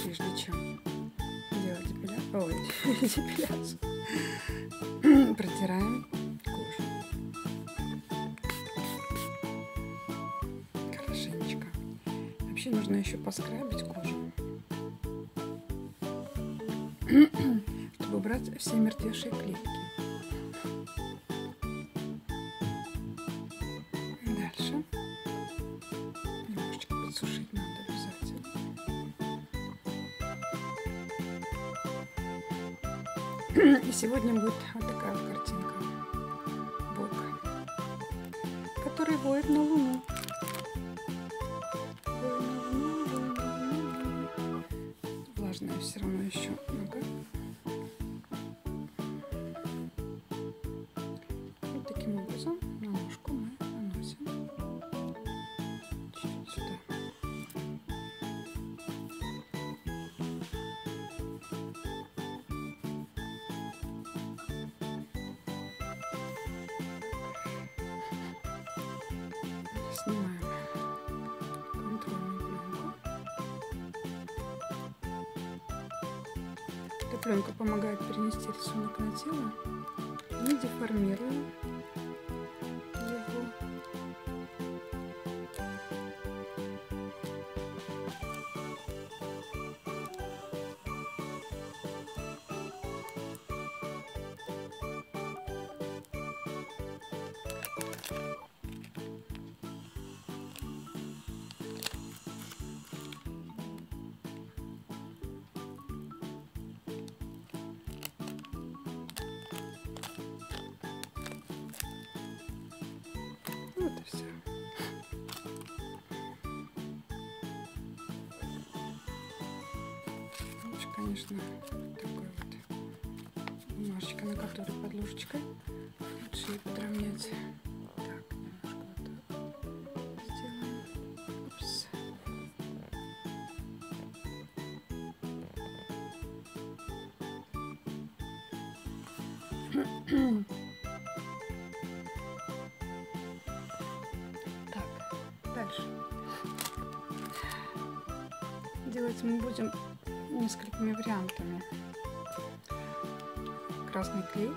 прежде чем делать депиляцию, протираем кожу хорошенечко. Вообще нужно еще поскрабить кожу, чтобы убрать все мертвейшие клетки. Дальше немножечко подсушить надо обязательно. И сегодня будет вот такая вот картинка. Волк, который воет на луну. Влажная все равно еще нога. Вот таким образом на ножку мы наносим чуть-чуть сюда. Снимаем контрольную пленку. Эта пленка помогает перенести рисунок на тело, не деформируя его. Вот и все. Лучше, конечно, такой вот бумажечка, на которой подложечкой лучше ее подровнять. Так, немножко вот так сделаем. Упс. Дальше. Делать мы будем несколькими вариантами. Красный клей.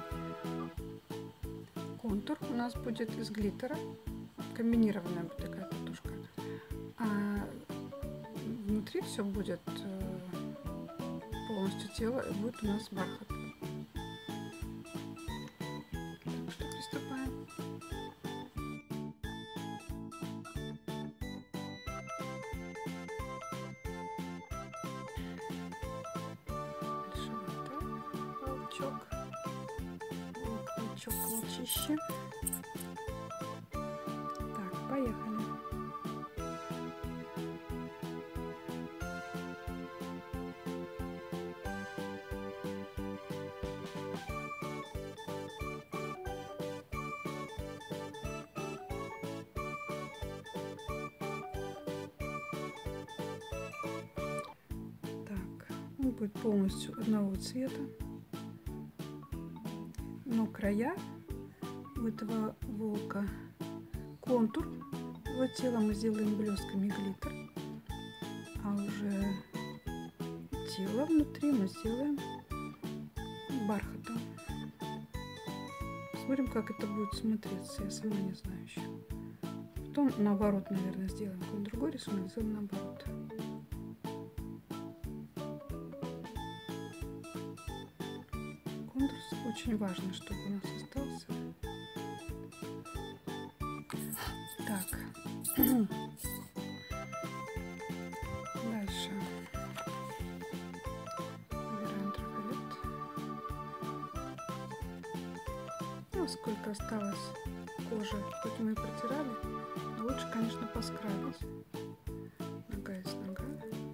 Контур у нас будет из глиттера. Комбинированная вот такая татушка. А внутри все будет полностью тело, и будет у нас бархат. Так что приступаем. Волчок волчище. Так, поехали. Так, он будет полностью одного цвета. Но края у этого волка, контур его тела мы сделаем блестками глиттер, а уже тело внутри мы сделаем бархатом. Смотрим, как это будет смотреться, я сама не знаю еще. Потом наоборот, наверное, сделаем какой-то другой рисунок, сделаем наоборот. Контур очень важно, чтобы у нас остался. Так. Дальше. Убираем трафарет. Ну, сколько осталось кожи, хоть мы и протирали, но лучше, конечно, поскрабить. Нога есть нога.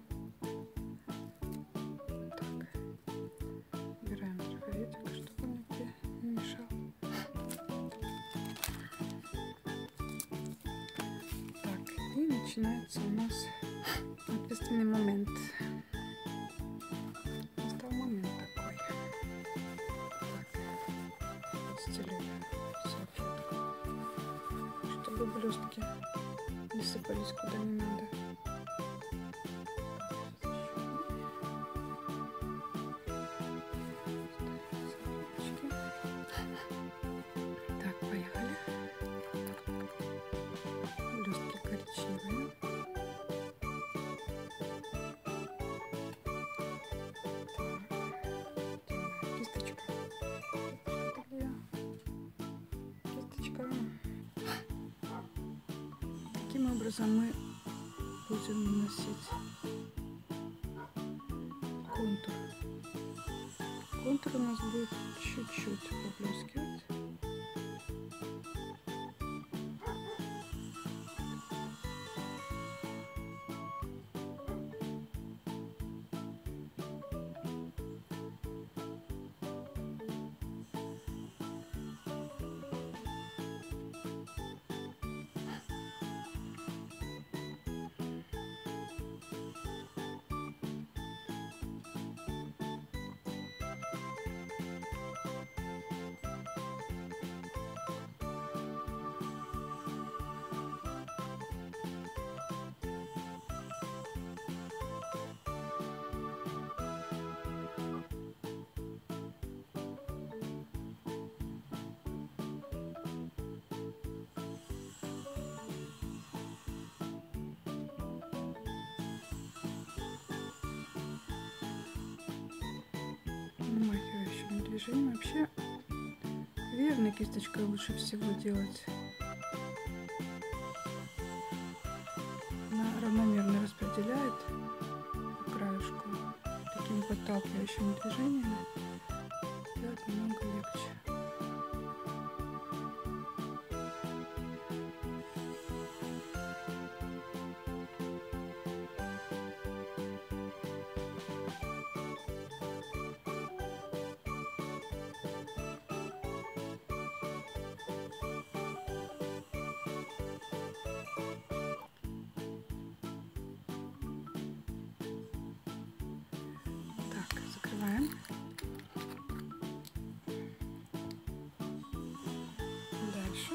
Так. Убираем трафаретик, чтобы он нигде не мешал. Так, и начинается у нас ответственный момент. Настал момент такой. Так, стелю салфетку, чтобы блестки не сыпались куда не надо. Таким образом мы будем наносить контур. Контур у нас будет чуть-чуть поблескивать. Намахивающим движением. Вообще верной кисточкой лучше всего делать. Она равномерно распределяет по краешку. Такими подталкивающими движениями делать намного легче. Закрываем. Дальше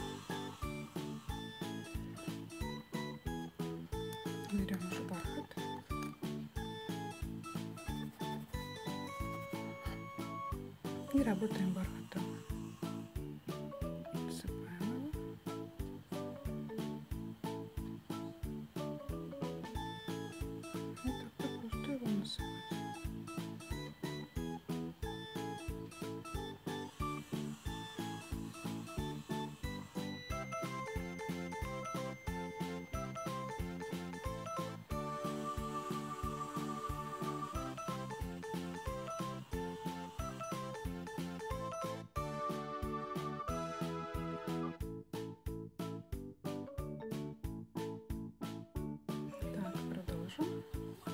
берем уже бархат. И работаем бархатом. Насыпаем его. И так просто его насыпать. Продолжим.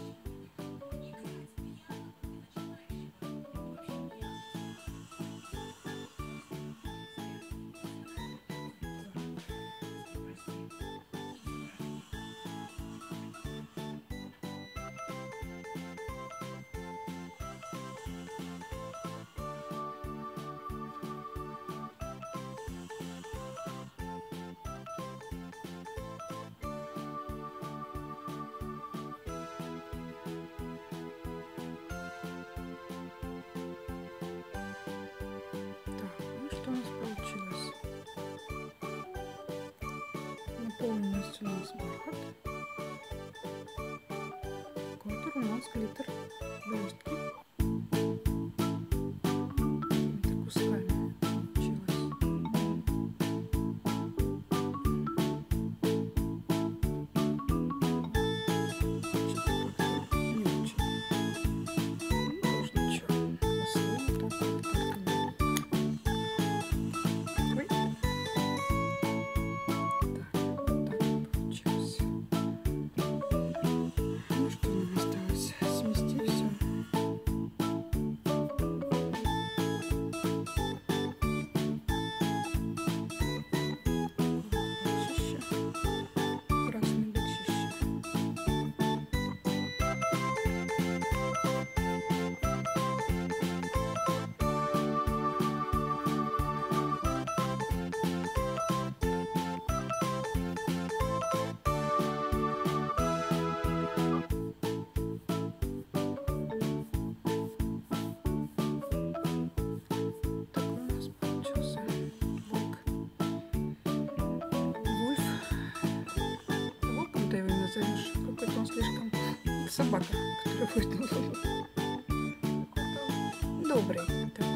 Что у нас получилось? Полностью у нас бархат, контур, у нас глиттер, блестки. Это кусками получилось. Не очень. Тоже ничего. Посылаю так. назовешь. Какой-то он слишком собака, которая будет на луну. Добрый.